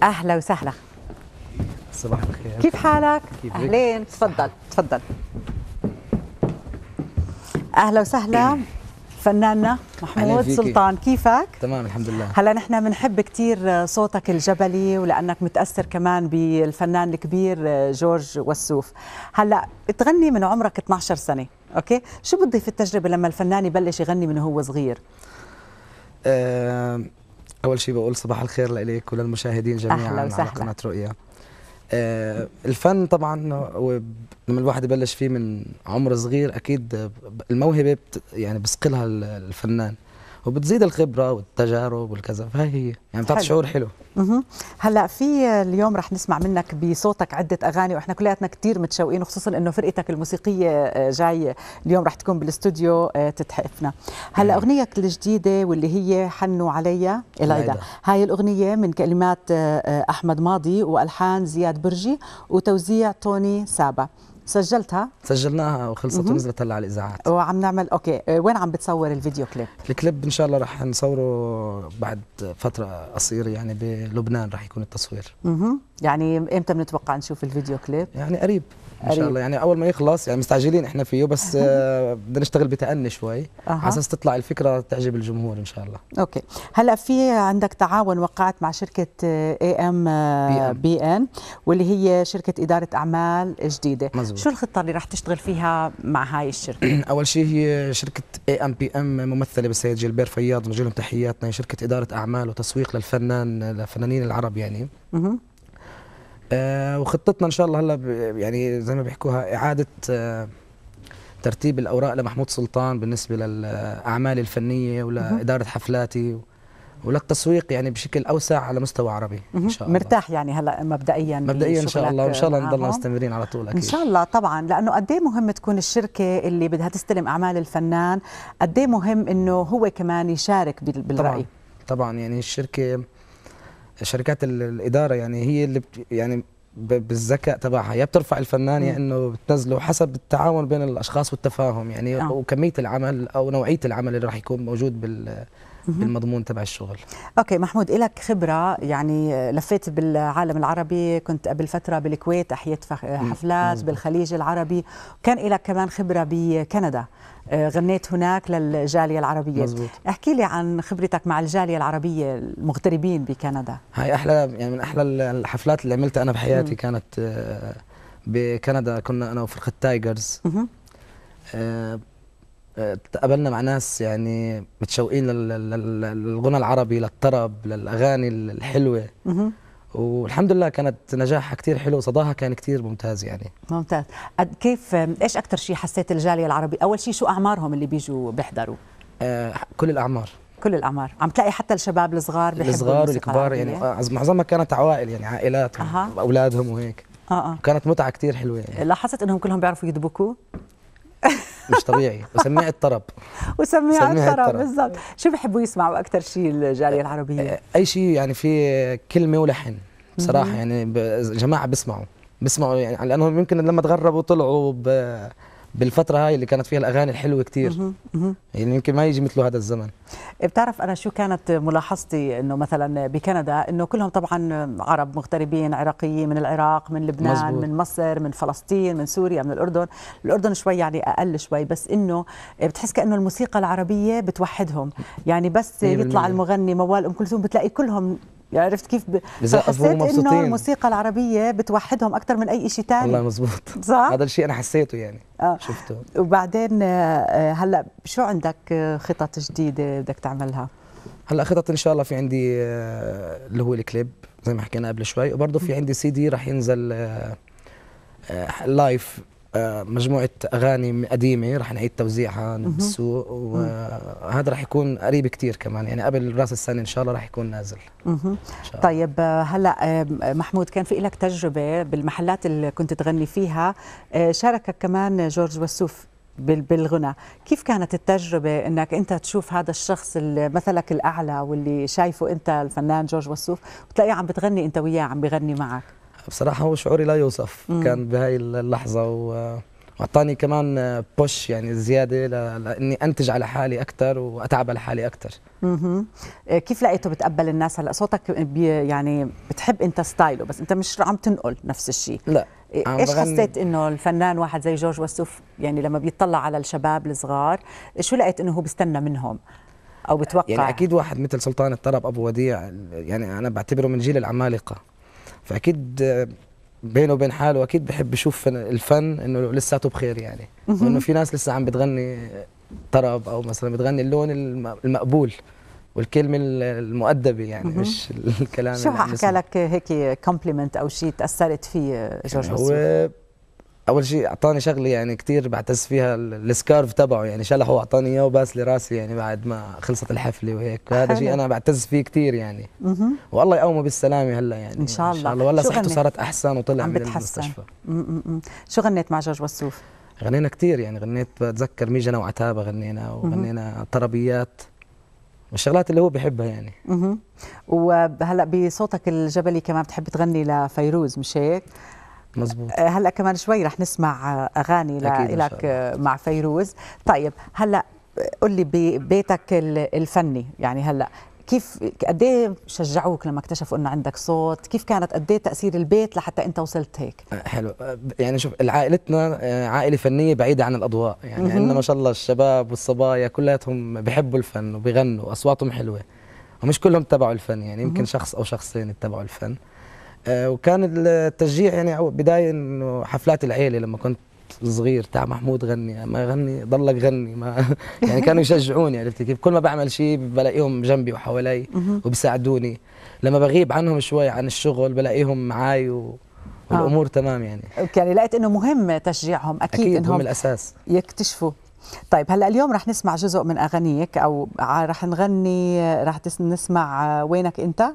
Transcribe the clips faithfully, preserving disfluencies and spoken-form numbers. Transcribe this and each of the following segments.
اهلا وسهلا. صباح الخير. كيف حالك؟ كيفك؟ اهلين، تفضل تفضل. اهلا وسهلا فناننا محمود سلطان، كيفك؟ تمام الحمد لله. هلا نحن بنحب كثير صوتك الجبلي ولانك متاثر كمان بالفنان الكبير جورج وسوف. هلا تغني من عمرك اثنعش سنه، اوكي؟ شو بتضيف التجربه لما الفنان يبلش يغني من هو صغير؟ أه اول شيء بقول صباح الخير لك وللمشاهدين جميعا على قناه رؤيا. أه الفن طبعا لما الواحد يبلش فيه من عمر صغير اكيد الموهبه يعني بسقلها الفنان وبتزيد الخبره والتجارب والكذا، فهي هي يعني بتعطي شعور حلو. اها هلا في اليوم رح نسمع منك بصوتك عده اغاني واحنا كلياتنا كثير متشوقين، وخصوصا انه فرقتك الموسيقيه جاي اليوم رح تكون بالاستوديو تتحفنا. هلا اغنيتك الجديده واللي هي حنوا عليا العيدا، هاي الاغنيه من كلمات احمد ماضي والحان زياد برجي وتوزيع توني سابا. سجلتها؟ سجلناها وخلصت ونزلت هلا على الاذاعات. وعم نعمل اوكي، وين عم بتصور الفيديو كليب؟ الكليب ان شاء الله رح نصوره بعد فتره قصيره، يعني بلبنان رح يكون التصوير. اها يعني امتى بنتوقع نشوف الفيديو كليب؟ يعني قريب ان شاء الله، يعني اول ما يخلص، يعني مستعجلين احنا فيه بس بدنا نشتغل بتأني شوي أه. على اساس تطلع الفكره تعجب الجمهور ان شاء الله. اوكي هلا في عندك تعاون وقعت مع شركه اي ام بي ان واللي هي شركه اداره اعمال جديده. مزبوط. شو الخطه اللي رح تشتغل فيها مع هاي الشركه؟ اول شيء هي شركه اي ام بي ام ممثله بالسيد جيلبير فياض، نوجه لهم تحياتنا. هي شركه اداره اعمال وتسويق للفنان للفنانين العرب يعني. اها آه وخطتنا ان شاء الله هلا يعني زي ما بيحكوها اعاده آه ترتيب الاوراق لمحمود سلطان بالنسبه للاعمال الفنيه ولاداره حفلاتي وللتسويق يعني بشكل اوسع على مستوى عربي ان شاء الله. مرتاح يعني هلا مبدئيا مبدئيا ان شاء الله، وان شاء الله نضلنا مستمرين على طول اكيد ان شاء الله طبعا، لانه قد ايه مهم تكون الشركه اللي بدها تستلم اعمال الفنان، قد ايه مهم انه هو كمان يشارك بالراي. طبعا طبعا يعني الشركه شركات الاداره يعني هي اللي يعني بالذكاء تبعها يا بترفع الفنان يا انه بتنزله حسب التعاون بين الاشخاص والتفاهم يعني أوه. وكميه العمل او نوعيه العمل اللي راح يكون موجود بال بالمضمون تبع الشغل. اوكي محمود، لك خبره يعني لفيت بالعالم العربي، كنت قبل فتره بالكويت احييت حفلات مزبوط. بالخليج العربي، كان لك كمان خبره بكندا، غنيت هناك للجاليه العربيه. مزبوط. احكي لي عن خبرتك مع الجاليه العربيه المغتربين بكندا. هاي احلى يعني من احلى الحفلات اللي عملتها انا بحياتي. مم. كانت بكندا، كنا انا وفرقه تايجرز. تقابلنا مع ناس يعني متشوقين للغنى العربي، للطرب، للاغاني الحلوه. مه. والحمد لله كانت نجاحها كثير حلو، وصداها كان كثير ممتاز يعني. ممتاز. كيف ايش اكثر شيء حسيت الجاليه العربي؟ اول شيء شو اعمارهم اللي بيجوا بيحضروا؟ آه كل الاعمار. كل الاعمار، عم تلاقي حتى الشباب الصغار بيحبوا الصغار والكبار يعني معظمها كانت عوائل يعني عائلات أه. واولادهم وهيك. اه اه كانت متعه كثير حلوه يعني. لاحظت انهم كلهم بيعرفوا يدبكوا؟ مش طبيعي. وسميع الطرب وسميع الطرب بالضبط. شو بيحبوا يسمعوا اكثر شيء الجاليه العربيه؟ اي شيء يعني في كلمه ولحن بصراحه. مم. يعني جماعه بيسمعوا بيسمعوا يعني لانهم يمكن لما تغربوا طلعوا بالفتره هاي اللي كانت فيها الاغاني الحلوه كثير. يعني يمكن ما يجي مثله هذا الزمن. بتعرف انا شو كانت ملاحظتي انه مثلا بكندا انه كلهم طبعا عرب مغتربين عراقيين، من العراق، من لبنان، مزبوط. من مصر، من فلسطين، من سوريا، من الاردن. الاردن شوي يعني اقل شوي، بس انه بتحس كانه الموسيقى العربيه بتوحدهم. يعني بس يطلع المغني موال ام كلثوم بتلاقي كلهم، عرفت كيف؟ حسيت انه الموسيقى العربيه بتوحدهم اكثر من اي شيء ثاني. والله مزبوط صح؟ هذا الشيء انا حسيته يعني. آه. شفته. وبعدين هلا شو عندك خطط جديده بدك تعملها؟ هلا خطط ان شاء الله في عندي اللي هو الكليب زي ما حكينا قبل شوي، وبرضه في عندي سي دي راح ينزل لايف، مجموعة أغاني قديمة راح نعيد توزيعها بالسوق، وهذا راح يكون قريب كتير كمان يعني قبل راس السنة إن شاء الله راح يكون نازل. طيب هلا محمود، كان في لك تجربة بالمحلات اللي كنت تغني فيها، شاركك كمان جورج وسوف بالغنى، كيف كانت التجربة انك انت تشوف هذا الشخص مثلك الأعلى واللي شايفه انت الفنان جورج وسوف وتلاقيه عم بتغني انت وياه عم بغني معك؟ بصراحة هو شعوري لا يوصف. مم. كان بهاي اللحظة و... واعطاني كمان بوش يعني زياده لاني انتج على حالي اكثر واتعب على حالي اكثر. اها كيف لقيته بتقبل الناس؟ هلا صوتك بي يعني بتحب انت ستايله، بس انت مش عم تنقل نفس الشيء. لا ايش حسيت انه الفنان واحد زي جورج وسوف يعني لما بيطلع على الشباب الصغار شو لقيت انه هو بيستنى منهم او بتوقع؟ يعني اكيد واحد مثل سلطان الطرب ابو وديع يعني انا بعتبره من جيل العمالقه، فاكيد بينه وبين حاله اكيد بحب يشوف الفن انه لساته بخير يعني، وانه في ناس لسه عم بتغني طرب او مثلا بتغني اللون المقبول والكلمه المؤدبه يعني مش الكلام. شو حكى لك هيك كومبلمنت او شيء تاثرت فيه جورج وسوف؟ هو اول شيء اعطاني شغله يعني كثير بعتز فيها، السكارف تبعه يعني شلحه واعطاني اياه وباس لي راسي يعني بعد ما خلصت الحفله وهيك، هذا شيء انا بعتز فيه كثير يعني. والله يقومه بالسلامه هلا يعني ان شاء الله. ان شاء الله والله صحته صارت احسن وطلع من المستشفى. م-م. شو غنيت مع جورج وسوف؟ غنينا كثير يعني، غنيت بتذكر ميجنة وعتابة غنينا، وغنينا طربيات والشغلات اللي هو بيحبها يعني. اها وهلا بصوتك الجبلي كمان بتحب تغني لفيروز مش هيك؟ مزبوط. هلا كمان شوي رح نسمع اغاني لك مع فيروز. طيب هلا قل لي ببيتك الفني يعني هلا كيف قد ايه شجعوك لما اكتشفوا انه عندك صوت؟ كيف كانت قد ايه تاثير البيت لحتى انت وصلت هيك؟ حلو يعني شوف عائلتنا عائله فنيه بعيده عن الاضواء يعني، عندنا ما شاء الله الشباب والصبايا كلياتهم بيحبوا الفن وبيغنوا واصواتهم حلوه، ومش كلهم اتبعوا الفن يعني، يمكن شخص او شخصين اتبعوا الفن. وكان التشجيع يعني بدايه انه حفلات العيله لما كنت صغير، تاع محمود غني ما غني ضلك غني ما يعني كانوا يشجعوني، عرفت كيف؟ كل ما بعمل شيء بلاقيهم جنبي وحوالي وبيساعدوني، لما بغيب عنهم شوي عن الشغل بلاقيهم معي و... والامور آه. تمام يعني. يعني لقيت انه مهم تشجيعهم اكيد, أكيد انهم هم الاساس يكتشفوا. طيب هلا اليوم رح نسمع جزء من اغانيك او رح نغني، رح نسمع وينك انت؟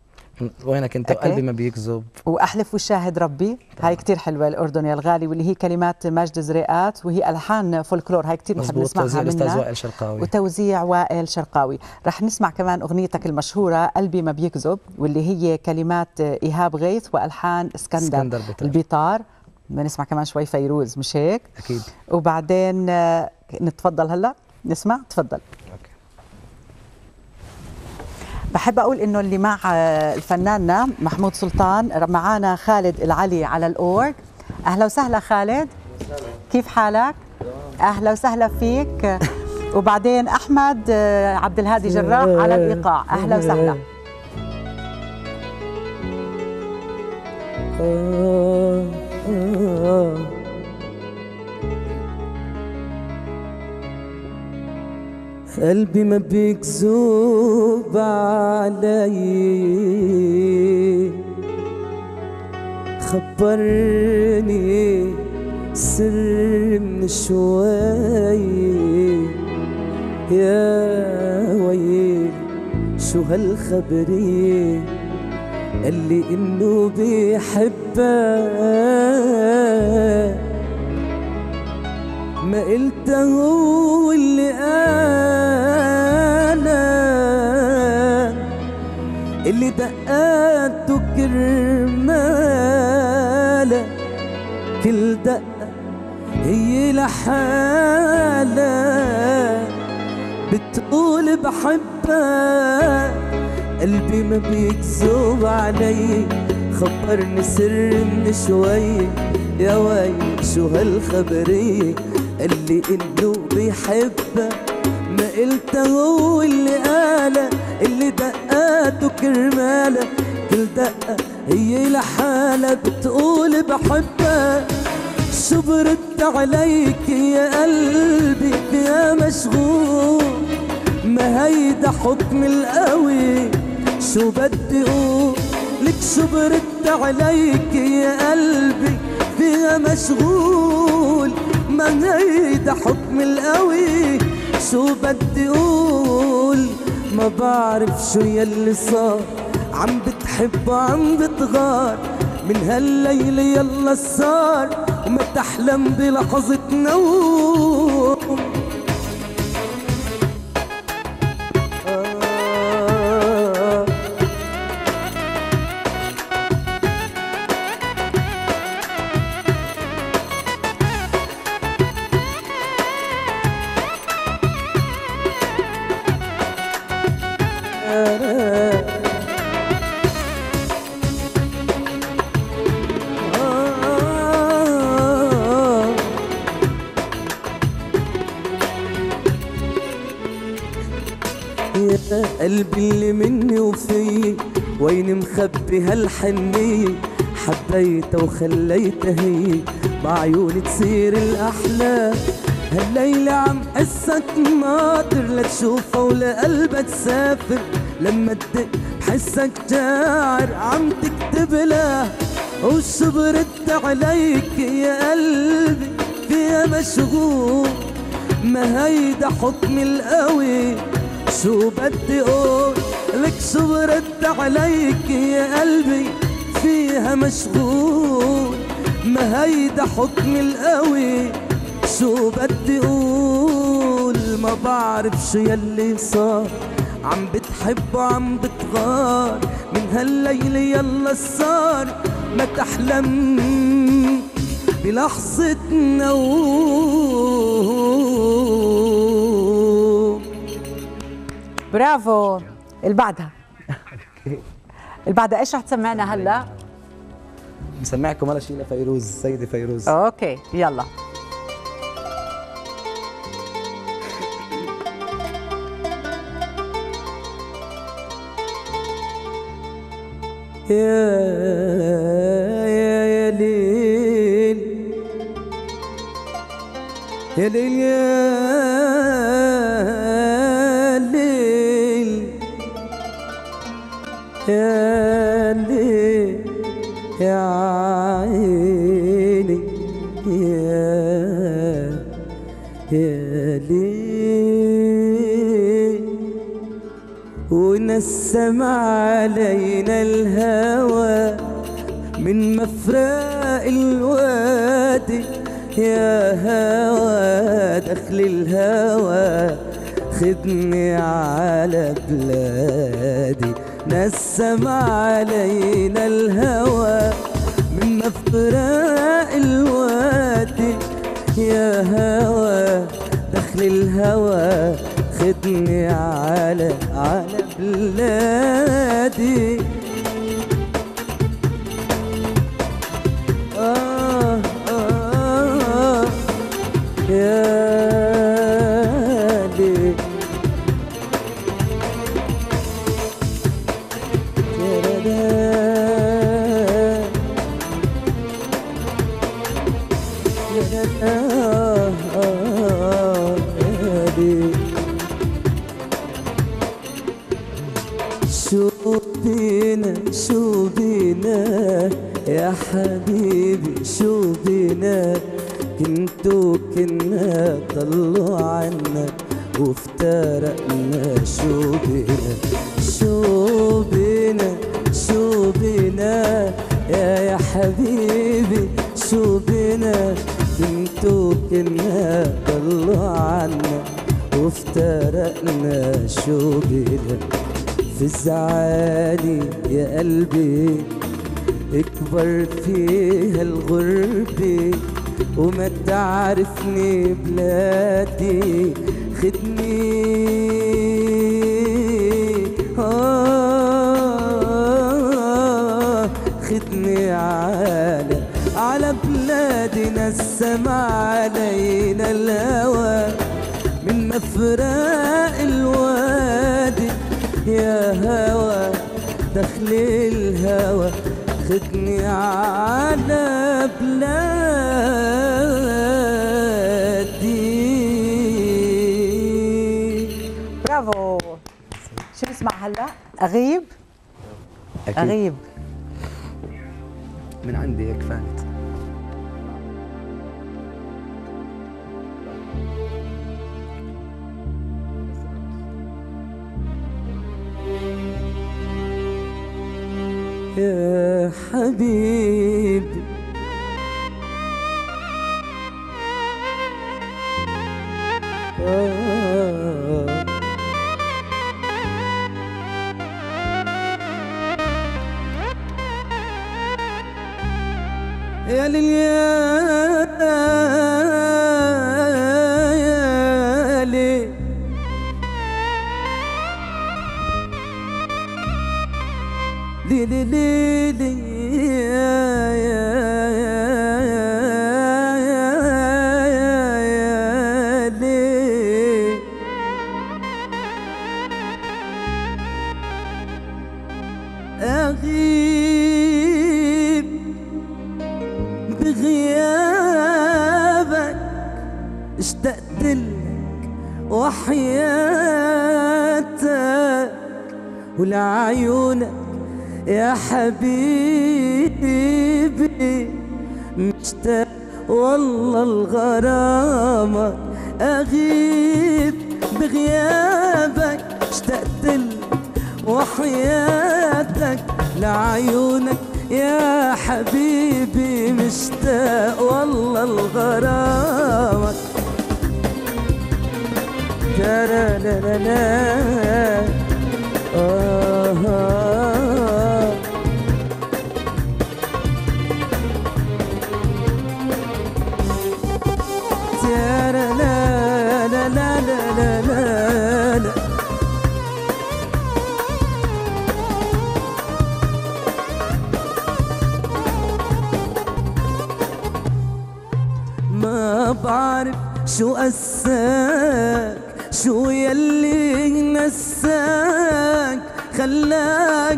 وينك انت وقلبي ما بيكذب واحلف والشاهد ربي. هاي كثير حلوه الاردن يا الغالي، واللي هي كلمات ماجد زريقات وهي الحان فولكلور، هاي كثير بنحب نسمعها منها. توزيع الاستاذ وائل شرقاوي وتوزيع وائل شرقاوي. رح نسمع كمان اغنيتك المشهوره قلبي ما بيكذب، واللي هي كلمات ايهاب غيث والحان اسكندر, اسكندر البيطار. بنسمع كمان شوي فيروز مش هيك؟ اكيد. وبعدين نتفضل هلا نسمع. تفضل. بحب أقول إنه اللي مع الفناننا محمود سلطان، معانا خالد العلي على الأورج. أهلا وسهلا خالد، كيف حالك؟ أهلا وسهلا فيك. وبعدين أحمد عبد الهادي جراح على الإيقاع. أهلا وسهلا. قلبي ما بيكذب علي، خبرني سر من شوي، يا ويلي شو هالخبري، قال لي انه بيحبك، ما قلته هو اللي انا اللي دقاته كرمالة، كل دقة هي لحالها بتقول بحبك، قلبي ما بيكذب علي، خبرني سر من شوي، يا ويلي شو هالخبرية، قال لي انه بيحبك، ما قلته هو اللي قاله، اللي دقاته كرماله، كل دقة هي لحالها بتقول بحبك، شو برد عليك يا قلبي يا مشغول، ما هيدا حكم القوي، شو بدي اقول لك، شو برد عليك يا قلبي فيها مشغول، ما هيدا حكم القوي، شو بدي اقول، ما بعرف شو يلي صار، عم بتحب وعم بتغار، من هالليلة يلا صار، وما تحلم بلحظة نوم. يا قلبي اللي مني وفي وين مخبي هالحنية، حبيتها وخليتها هي بعيوني تصير الأحلام. هالليلة عم حسك ناطر لتشوفها ولقلبها تسافر، لما تدق بحسك جاعر عم تكتب لها وشو برد عليك يا قلبي فيها مشغول. ما هيدا حكم القوي شو بدي اقول لك، شو برد عليك يا قلبي فيها مشغول. ما هيدا حكم القوي شو بدي اقول. ما بعرف شو يلي صار، عم بتحب وعم بتغار من هالليلة يلا صار ما تحلم بلحظة نوم. برافو. اللي بعدها اللي بعدها ايش رح تسمعنا هلا؟ مسمعكم هلا شيء لفيروز، سيدة فيروز. اوكي يلا. يا يا يا ليل يا ليل يا ليل يا ليل يا عيني يا يا ليل. ونسم علينا الهوى من مفرق الوادي، يا هوى دخل الهوى خدني على بلادي. نسم علينا الهوى من مفرق الوادي، يا هوى دخل الهوى خدني على على بلادي. آه آه يا ليل آه آه يا ليل. شو بينا شو بينا يا حبيبي شو بينا، كنتو كنا طلوا عنا وافترقنا. شو بينا شو بينا شو بينا يا يا حبيبي شو بينا، كنتو كنا طلوا عنا وافترقنا. شو بينا فزعاني يا قلبي اكبر فيها الغربة، وما تعرفني بلادي خدني آه خدني على على بلادي. نسم علينا الهوى من مفرق الوادي، يا هوى دخل الهوى خدني على بلادي. برافو. شو نسمع هلا؟ اغيب. أكيد. اغيب من عندي هيك فانت. يا حبيبي آه يا ليل يا ليل لي لي لي لي يا يا يا لي أغيب بغيابك اشتقت لك وحياتك ولعيونك يا حبيبي مشتاق والله الغرامة أغيب بغيابك اشتقت لك وحياتك لعيونك يا حبيبي مشتاق والله الغرامة لا لا لا لا آه آه لا لا لا لا لا لا لا ما بعرف شو قساك شو يلي نساك خلاك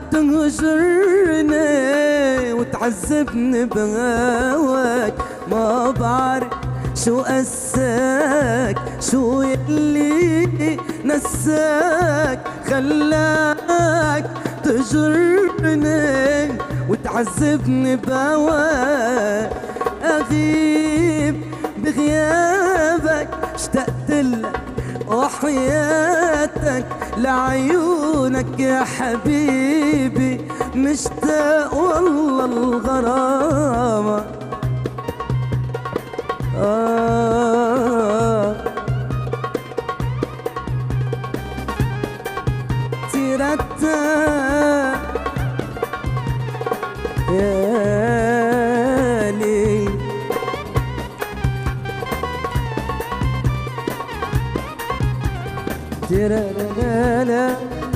تهجرني وتعذبني بهواك ما بعرف شو قساك شو يلي نساك خلاك تهجرني وتعذبني بهواك أغيب بغيابك اشتقت لك وحياتك لعيونك يا حبيبي مشتاق والله الغرامة آه تيرتا يا لي تيرا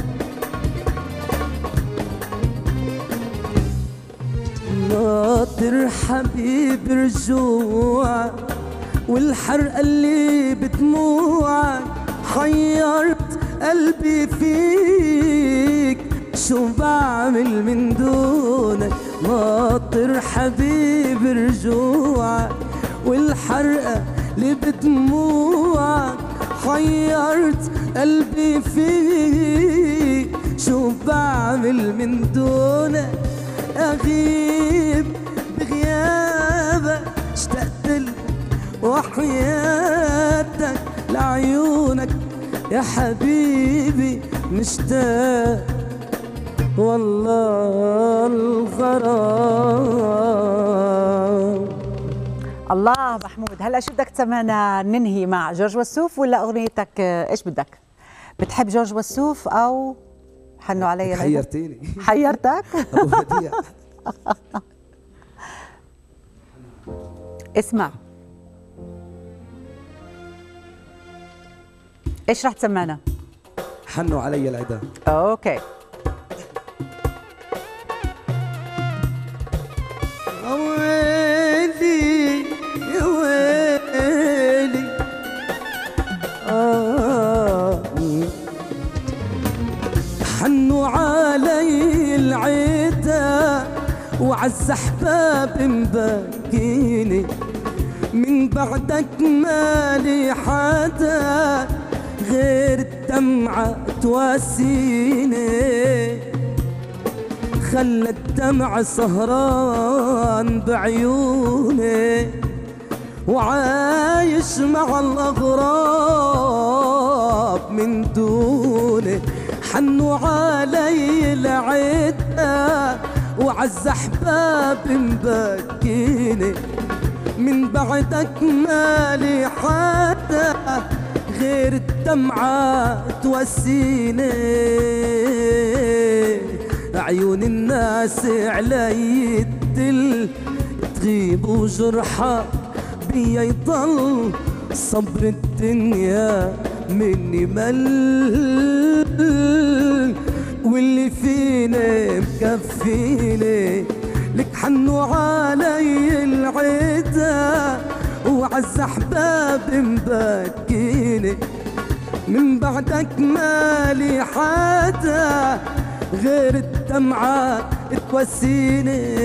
ناطر حبيب رجوعك والحرقة اللي بدموعك حيرت قلبي فيك شو بعمل من دونك ناطر حبيب رجوعك والحرقة اللي بدموعك حيرت قلبي فيك شو بعمل من دونك أغيب بغيابك اشتقت لك وحياتك لعيونك يا حبيبي مشتاق والله الغرام. الله محمود، هلا شو بدك تسمعنا ننهي مع جورج وسوف ولا اغنيتك ايش بدك؟ بتحب جورج وسوف او حنوا علي؟ حيرتيني. حيرتك؟ ابو وديع. اسمع، ايش رح تسمعنا؟ حنوا علي العدا. اوكي. ويلي يا ويلي آه حنوا علي العدا وعز احباب مبكيني من بعدك مالي حدا غير الدمعة تواسيني خلى الدمع سهران بعيوني وعايش مع الأغراب من دوني حنوا علي العدا وعز أحباب مبكيني من بعدك مالي حدا غير الدمعة توسيني عيون الناس علي الدل تغيب وجرحة بيا يضل صبر الدنيا مني مل واللي فيني مكفيني، لك حنوا علي العدا وعز احباب مبكيني، من بعدك مالي حدا غير الدمعة توسيني.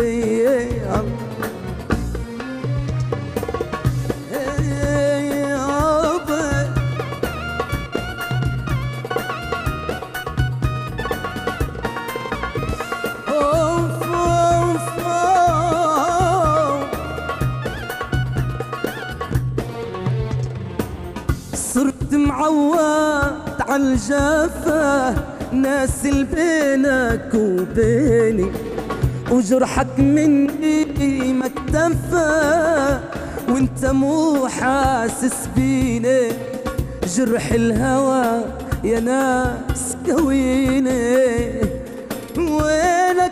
صرت معود عالجفا ناس اللي بينك وبيني، وجرحك مني ما اكتفى وانت مو حاسس بيني، جرح الهوى يا ناس كويني، وينك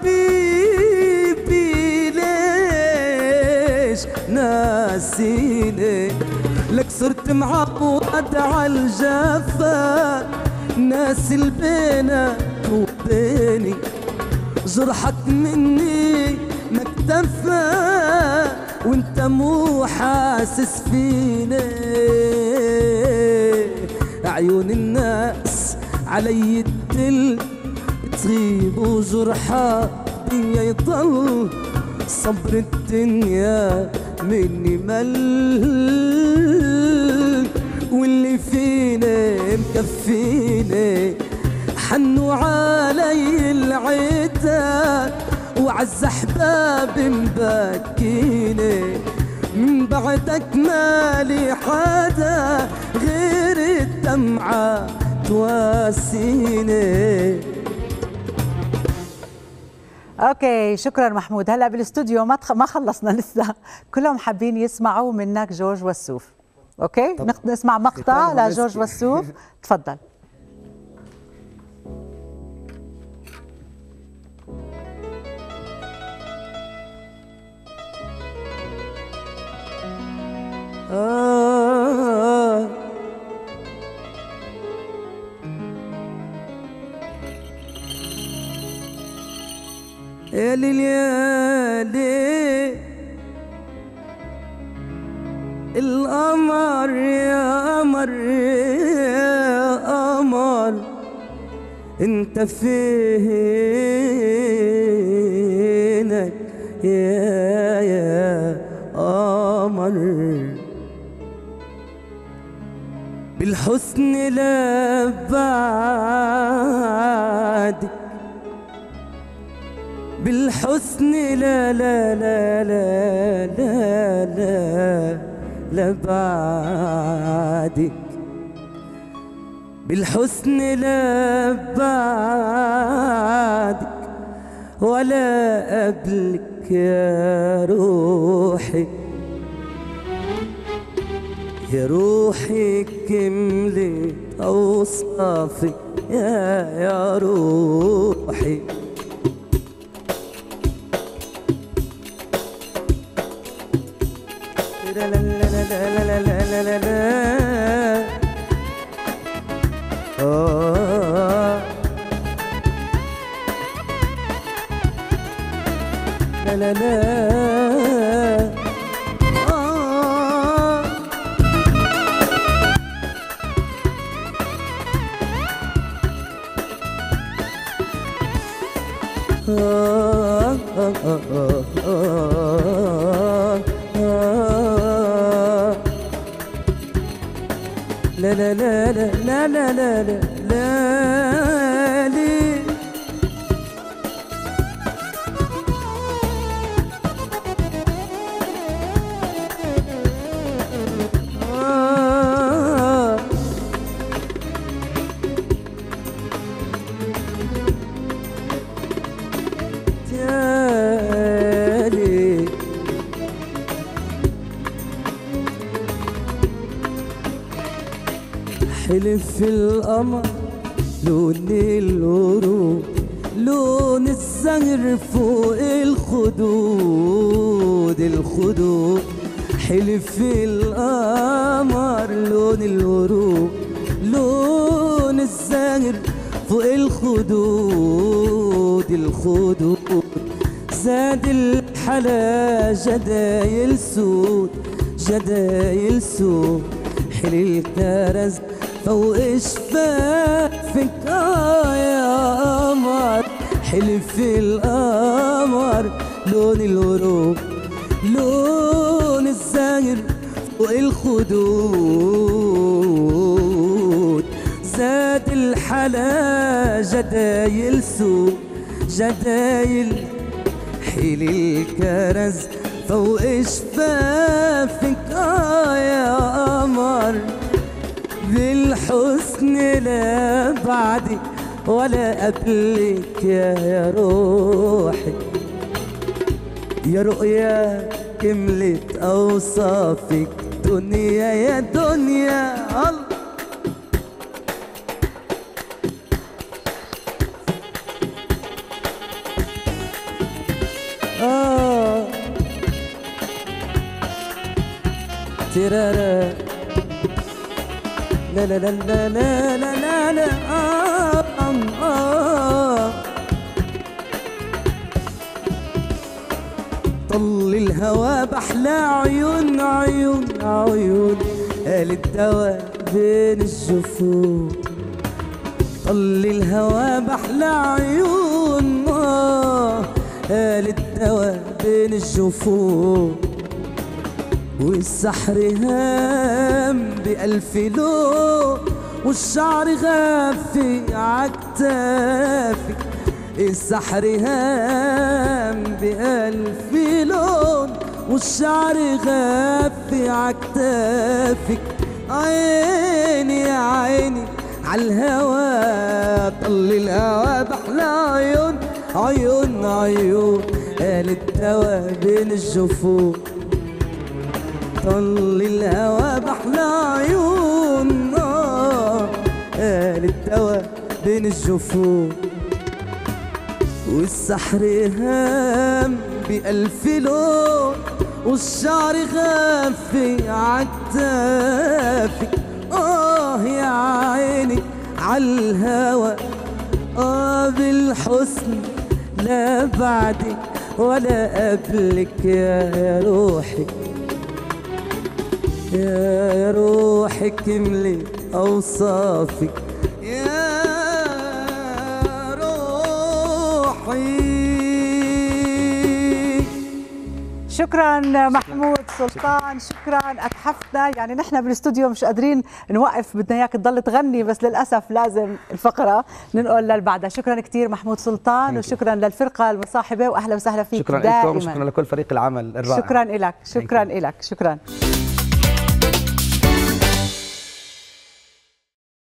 حبيبي ليش ناسيني، لك صرت معود عالجفا ناس اللي بينك وبيني، جرحك مني ما اكتفى وانت مو حاسس فيني، عيون الناس علي الدل تغيب وجرحك الدنيا يضل، صبر الدنيا مني مل، واللي فيني مكفيني، حنوا علي العدا وعز احباب مبكيني، من بعدك مالي حدا غير الدمعة تواسيني. اوكي شكرا محمود. هلا بالاستوديو ما تخ... ما خلصنا لسه، كلهم حابين يسمعوا منك جورج وسوف. اوكي نسمع مقطع لجورج وسوف، تفضل. آه يا ليل يا ليل القمر يا قمر يا قمر انت فينك يا يا قمر، بالحسن لا بعدك، بالحسن لا لا لا لا لا لا لا بعدك، بالحسن لا بعدك ولا قبلك يا روحي، يا روحي كملت أوصافك يا يا روحي، لا لا لا لا لا لا لا لا آه لا لا لا آه آه آه آه آه لا لا لا لا لا لا لا لا لي آه تالي حلف القمر لون الورود، لون الزهر فوق الخدود الخدود، حلف القمر لون الورود، لون الزهر فوق الخدود الخدود زاد الحلا جدايل سود جدايل سود حلي الكرز فوق شفافك آه يا قمر حلف القمر لون الورود لون الزاهر فوق الخدود زاد الحلا جدايل سود جدايل حلي الكرز فوق شفافك آه يا قمر بالحسن لا بعدك ولا قبلك يا يا روحي يا رؤيا كملت أوصافك دنيا يا دنيا الله آه ترارا لا لا لا لا لا لا لا آه آه طل الهوى بحلى عيون عيون عيون قال الدواء بين الجفون طل الهوى بحلى عيون آه قال الدواء بين الجفون والسحر هام بألف لون والشعر غافي عكتافك السحر هام بألف لون والشعر غافي عكتافك عيني يا عيني عالهوى طل الهوى بحلى عيون عيون عيون قال الدواء بين الجفون طل الهوى بحلى عيون آه قال الدواء بين الجفون والسحر هام بألف لون والشعر غافي عكتافك آه يا عيني عالهوى آه بالحسن لا بعدك ولا قبلك يا روحي يا روحي كملت أوصافك يا روحي. شكرا محمود سلطان، شكرا اتحفتنا. يعني نحن بالاستوديو مش قادرين نوقف، بدنا اياك تضل تغني بس للاسف لازم الفقره ننقل للبعدها. شكرا كثير محمود سلطان وشكرا للفرقه المصاحبه واهلا وسهلا فيك. شكرا لكم وشكرا لكل فريق العمل الرائع. شكرا لك، شكرا لك، شكرا.